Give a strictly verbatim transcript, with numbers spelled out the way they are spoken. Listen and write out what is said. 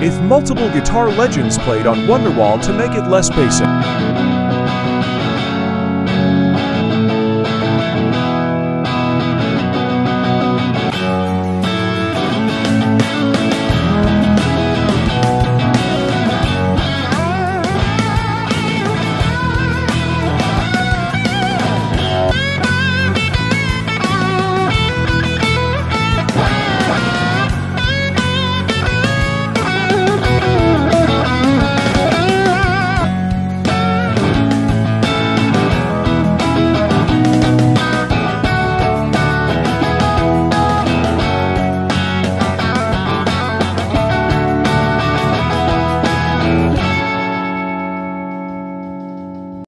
if multiple guitar legends played on Wonderwall to make it less basic.